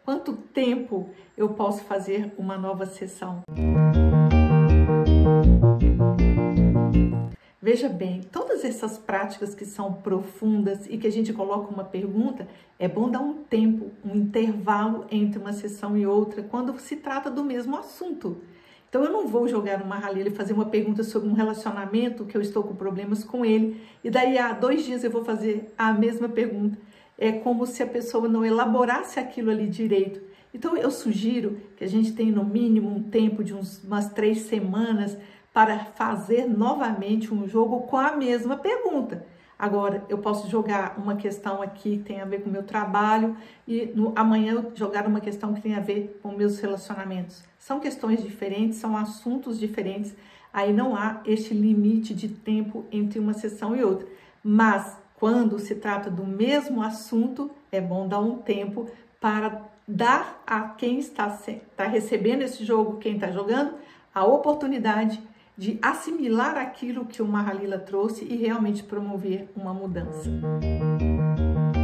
quanto tempo eu posso fazer uma nova sessão? Veja bem, todas essas práticas que são profundas e que a gente coloca uma pergunta, é bom dar um tempo, um intervalo entre uma sessão e outra, quando se trata do mesmo assunto. Então eu não vou jogar numa ralheira e fazer uma pergunta sobre um relacionamento que eu estou com problemas com ele, e daí há 2 dias eu vou fazer a mesma pergunta. É como se a pessoa não elaborasse aquilo ali direito. Então eu sugiro que a gente tenha no mínimo um tempo de umas 3 semanas para fazer novamente um jogo com a mesma pergunta. Agora, eu posso jogar uma questão aqui que tem a ver com o meu trabalho e amanhã eu jogar uma questão que tem a ver com meus relacionamentos. São questões diferentes, são assuntos diferentes, aí não há este limite de tempo entre uma sessão e outra. Mas, quando se trata do mesmo assunto, é bom dar um tempo para dar a quem está recebendo esse jogo, quem está jogando, a oportunidade de assimilar aquilo que o Mahalila trouxe e realmente promover uma mudança.